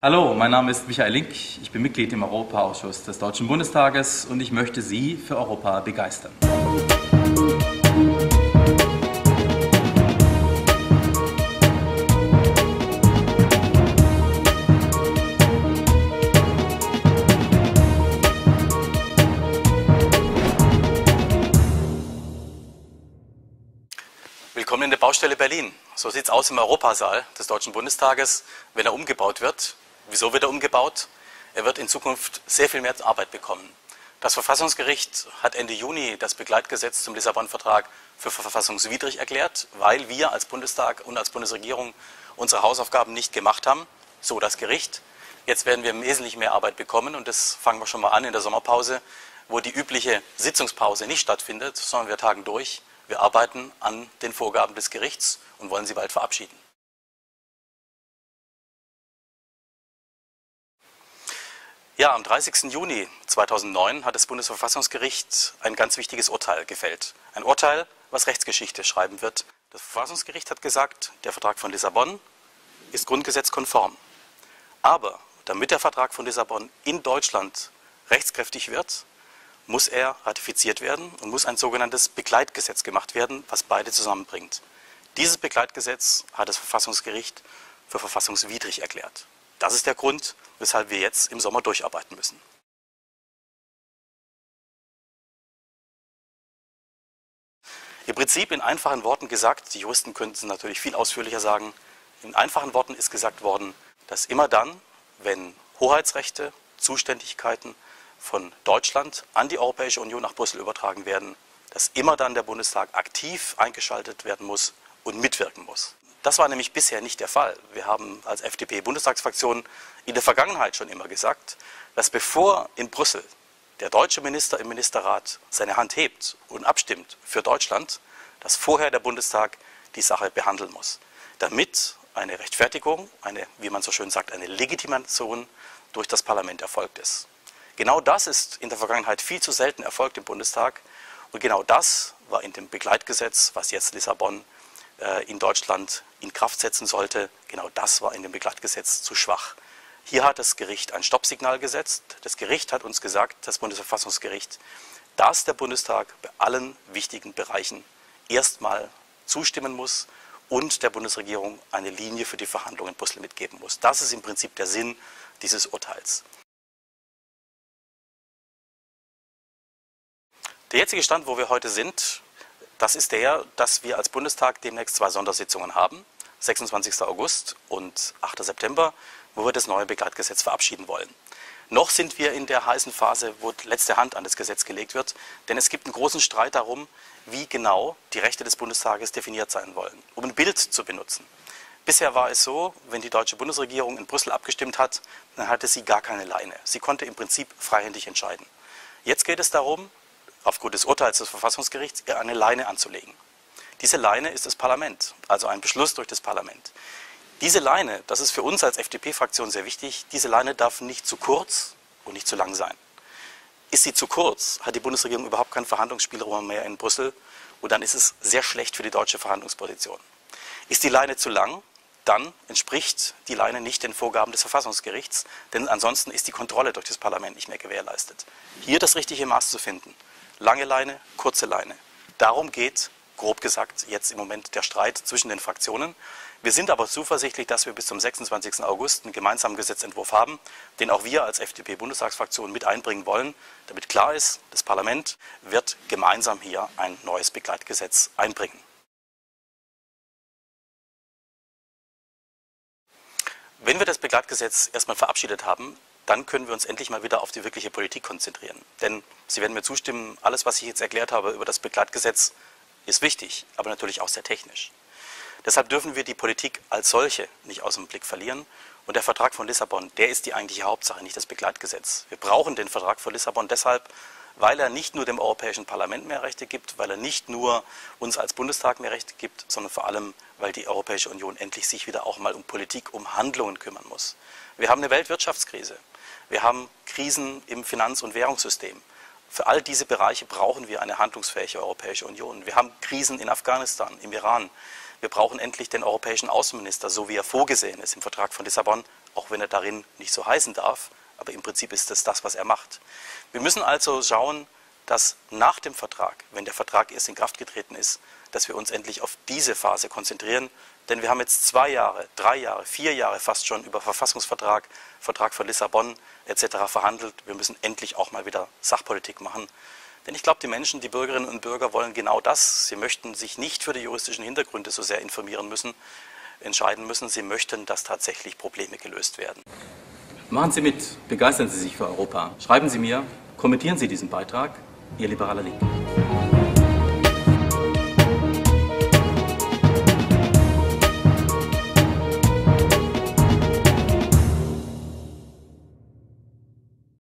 Hallo, mein Name ist Michael Link, ich bin Mitglied im Europaausschuss des Deutschen Bundestages und ich möchte Sie für Europa begeistern. Willkommen in der Baustelle Berlin. So sieht es aus im Europasaal des Deutschen Bundestages, wenn er umgebaut wird. Wieso wird er umgebaut? Er wird in Zukunft sehr viel mehr Arbeit bekommen. Das Verfassungsgericht hat Ende Juni das Begleitgesetz zum Lissabon-Vertrag für verfassungswidrig erklärt, weil wir als Bundestag und als Bundesregierung unsere Hausaufgaben nicht gemacht haben. So das Gericht. Jetzt werden wir wesentlich mehr Arbeit bekommen und das fangen wir schon mal an in der Sommerpause, wo die übliche Sitzungspause nicht stattfindet, sondern wir tagen durch. Wir arbeiten an den Vorgaben des Gerichts und wollen sie bald verabschieden. Ja, am 30. Juni 2009 hat das Bundesverfassungsgericht ein ganz wichtiges Urteil gefällt. Ein Urteil, was Rechtsgeschichte schreiben wird. Das Verfassungsgericht hat gesagt, der Vertrag von Lissabon ist grundgesetzkonform. Aber damit der Vertrag von Lissabon in Deutschland rechtskräftig wird, muss er ratifiziert werden und muss ein sogenanntes Begleitgesetz gemacht werden, was beide zusammenbringt. Dieses Begleitgesetz hat das Verfassungsgericht für verfassungswidrig erklärt. Das ist der Grund, weshalb wir jetzt im Sommer durcharbeiten müssen. Im Prinzip in einfachen Worten gesagt, die Juristen könnten es natürlich viel ausführlicher sagen, in einfachen Worten ist gesagt worden, dass immer dann, wenn Hoheitsrechte, Zuständigkeiten von Deutschland an die Europäische Union nach Brüssel übertragen werden, dass immer dann der Bundestag aktiv eingeschaltet werden muss und mitwirken muss. Das war nämlich bisher nicht der Fall. Wir haben als FDP-Bundestagsfraktion in der Vergangenheit schon immer gesagt, dass bevor in Brüssel der deutsche Minister im Ministerrat seine Hand hebt und abstimmt für Deutschland, dass vorher der Bundestag die Sache behandeln muss, damit eine Rechtfertigung, wie man so schön sagt, eine Legitimation durch das Parlament erfolgt ist. Genau das ist in der Vergangenheit viel zu selten erfolgt im Bundestag und genau das war in dem Begleitgesetz, was jetzt Lissabon in Deutschland in Kraft setzen sollte, genau das war in dem Begleitgesetz zu schwach. Hier hat das Gericht ein Stoppsignal gesetzt. Das Gericht hat uns gesagt, das Bundesverfassungsgericht, dass der Bundestag bei allen wichtigen Bereichen erstmal zustimmen muss und der Bundesregierung eine Linie für die Verhandlungen in Brüssel mitgeben muss. Das ist im Prinzip der Sinn dieses Urteils. Der jetzige Stand, wo wir heute sind, das ist der, dass wir als Bundestag demnächst 2 Sondersitzungen haben, 26. August und 8. September, wo wir das neue Begleitgesetz verabschieden wollen. Noch sind wir in der heißen Phase, wo die letzte Hand an das Gesetz gelegt wird, denn es gibt einen großen Streit darum, wie genau die Rechte des Bundestages definiert sein wollen, um ein Bild zu benutzen. Bisher war es so, wenn die deutsche Bundesregierung in Brüssel abgestimmt hat, dann hatte sie gar keine Leine. Sie konnte im Prinzip freihändig entscheiden. Jetzt geht es darum, aufgrund des Urteils des Verfassungsgerichts ihr eine Leine anzulegen. Diese Leine ist das Parlament, also ein Beschluss durch das Parlament. Diese Leine, das ist für uns als FDP-Fraktion sehr wichtig, diese Leine darf nicht zu kurz und nicht zu lang sein. Ist sie zu kurz, hat die Bundesregierung überhaupt keinen Verhandlungsspielraum mehr in Brüssel und dann ist es sehr schlecht für die deutsche Verhandlungsposition. Ist die Leine zu lang, dann entspricht die Leine nicht den Vorgaben des Verfassungsgerichts, denn ansonsten ist die Kontrolle durch das Parlament nicht mehr gewährleistet. Hier das richtige Maß zu finden. Lange Leine, kurze Leine. Darum geht, grob gesagt, jetzt im Moment der Streit zwischen den Fraktionen. Wir sind aber zuversichtlich, dass wir bis zum 26. August einen gemeinsamen Gesetzentwurf haben, den auch wir als FDP-Bundestagsfraktion mit einbringen wollen, damit klar ist, das Parlament wird gemeinsam hier ein neues Begleitgesetz einbringen. Wenn wir das Begleitgesetz erstmal verabschiedet haben, dann können wir uns endlich mal wieder auf die wirkliche Politik konzentrieren. Denn Sie werden mir zustimmen, alles, was ich jetzt erklärt habe über das Begleitgesetz, ist wichtig, aber natürlich auch sehr technisch. Deshalb dürfen wir die Politik als solche nicht aus dem Blick verlieren. Und der Vertrag von Lissabon, der ist die eigentliche Hauptsache, nicht das Begleitgesetz. Wir brauchen den Vertrag von Lissabon deshalb, weil er nicht nur dem Europäischen Parlament mehr Rechte gibt, weil er nicht nur uns als Bundestag mehr Rechte gibt, sondern vor allem, weil die Europäische Union endlich sich wieder auch mal um Politik, um Handlungen kümmern muss. Wir haben eine Weltwirtschaftskrise. Wir haben Krisen im Finanz- und Währungssystem. Für all diese Bereiche brauchen wir eine handlungsfähige Europäische Union. Wir haben Krisen in Afghanistan, im Iran. Wir brauchen endlich den europäischen Außenminister, so wie er vorgesehen ist im Vertrag von Lissabon, auch wenn er darin nicht so heißen darf, aber im Prinzip ist es das, was er macht. Wir müssen also schauen, dass nach dem Vertrag, wenn der Vertrag erst in Kraft getreten ist, dass wir uns endlich auf diese Phase konzentrieren, denn wir haben jetzt 2 Jahre, 3 Jahre, 4 Jahre fast schon über Verfassungsvertrag, Vertrag von Lissabon etc. verhandelt. Wir müssen endlich auch mal wieder Sachpolitik machen. Denn ich glaube, die Menschen, die Bürgerinnen und Bürger wollen genau das. Sie möchten sich nicht für die juristischen Hintergründe so sehr entscheiden müssen. Sie möchten, dass tatsächlich Probleme gelöst werden. Machen Sie mit, begeistern Sie sich für Europa. Schreiben Sie mir, kommentieren Sie diesen Beitrag. Ihr liberaler Link.